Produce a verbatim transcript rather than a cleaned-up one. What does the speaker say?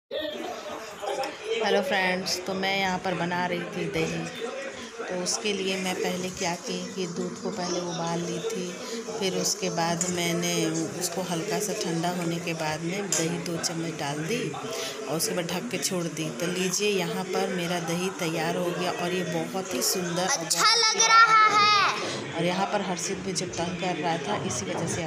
Hello friends, तो मैं यहाँ पर बना रही थी दही। तो उसके लिए मैं पहले क्या की कि दूध को पहले उबाल ली थी। फिर उसके बाद मैंने उसको हल्का सा ठंडा होने के बाद में दही दो चम्मच डाल दी और उसके बाद ढक के छोड़ दी। तो लीजिए, यहाँ पर मेरा दही तैयार हो गया और ये बहुत ही सुंदर अच्छा लग रहा है। और यहाँ पर हर्षित भी जब तंग कर रहा था, इसी वजह से